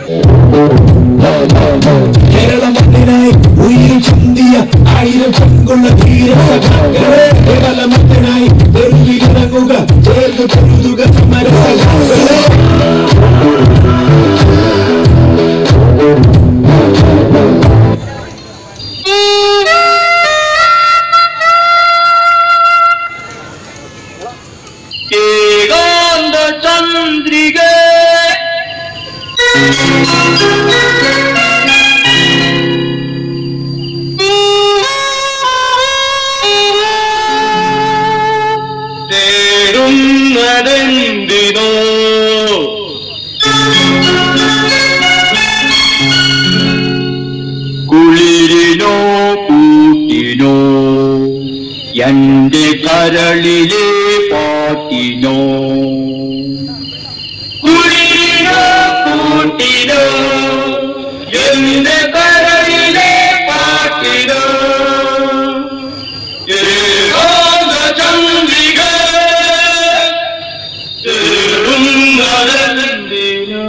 കേരള മണ്ണിനായി ഉയരും ചന്തിയ 1000 പെൺകൊള്ള ധീരസഖാക്കളെ കേരള മണ്ണിനായി തെരുവിലിറങ്ങുക ചേർന്ന് പൊരുതുക സമരസഖാക്കളെ ചന്ദ്രിക തേടുന്നതെന്തിനോ കുളിരിനോ കൂട്ടിനോ എന്റെ കരളിലെ പാട്ടിനോ കുളിരിനോ കൂട്ടിനോ എന്റെ കരളിലെ പാട്ടിനോ ചന്ദ്രിക തേടുന്നതെന്തിനോ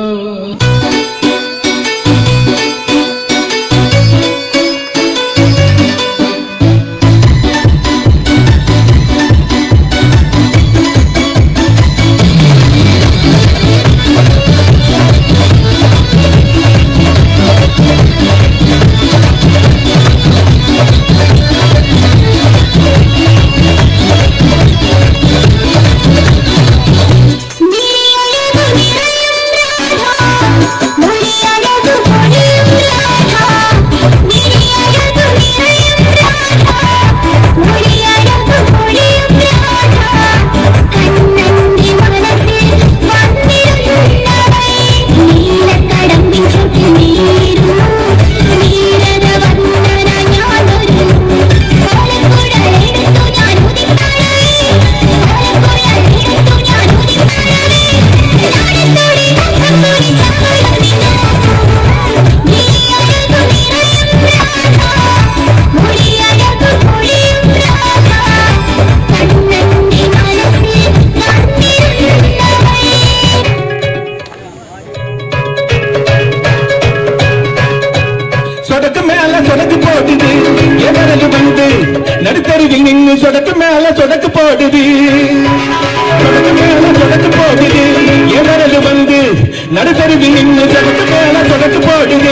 நடுத்தருவில் நின்று சொடக்கு மேல சொடக்கு போடுது சொடக்கு மேல சொடக்கு போடுது எவரது வந்து நடுத்தருவில் நின்று சொடக்கு மேல சொடக்கு போடுது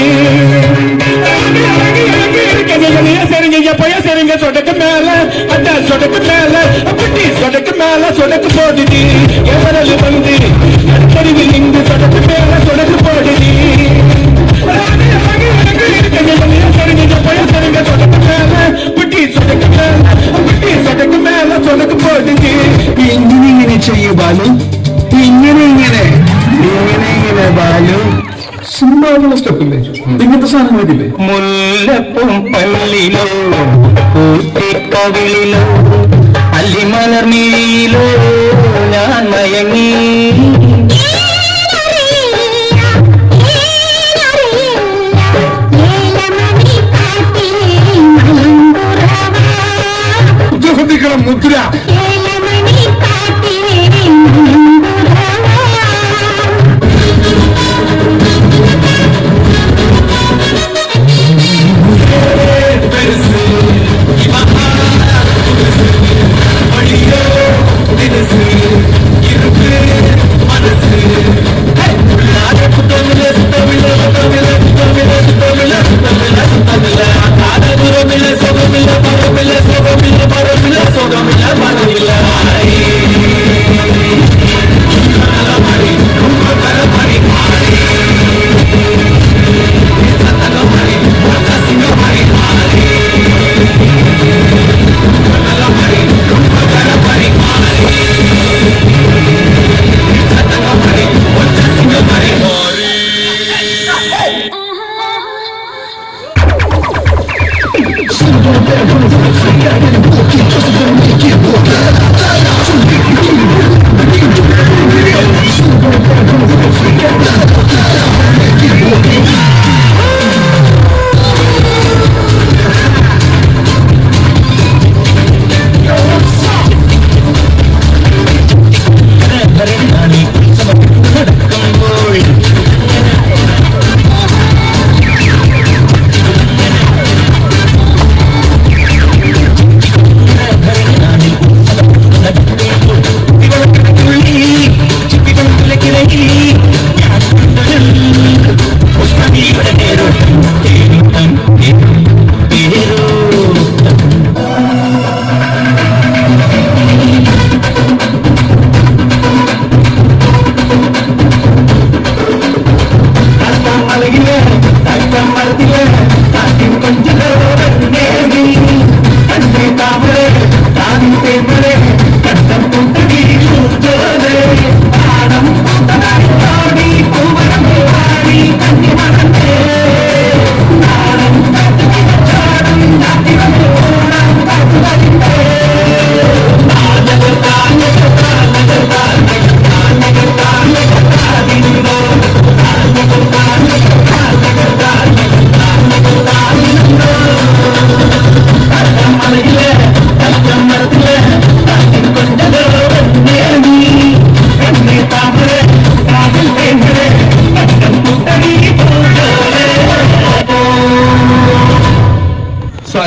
சரிங்க எப்பய சரிங்க சொடக்கு மேல அட்ட சொடக்கு மேல அப்படி சொடக்கு மேல சொடக்கு போடுது எவரது வந்து நடுத்தருவில் நின்று சொடக்கு மேல சொடக்கு போடுது சரிங்க எப்பய சரிங்க சொடக்கு மேல ഇങ്ങനെ ചെയ്യൂ ബാലു ഇങ്ങനെ ബാലു സിനിമകളുടെ സ്റ്റെപ്പില്ലേ ഇങ്ങനത്തെ സാധനങ്ങളൊക്കെ മുല്ലപ്പും പള്ളിയിലോ പൂത്തിക്കവിളിലോ അല്ലിമലർമിഴിയിലോ ഞാൻ മയങ്ങി മുദ്ര இருப்பு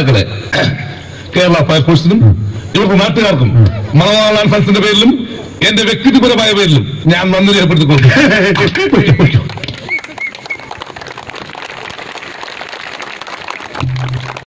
ശ്രോതാക്കളെ, കേരള ഫയർഫോഴ്സിനും ഇവർക്ക് നാട്ടുകാർക്കും മണവാളാൻ ഫണ്ട്സിന്റെ പേരിലും എന്റെ വ്യക്തിപരമായ പേരിലും ഞാൻ നന്ദി രേഖപ്പെടുത്തിക്കൊണ്ടു.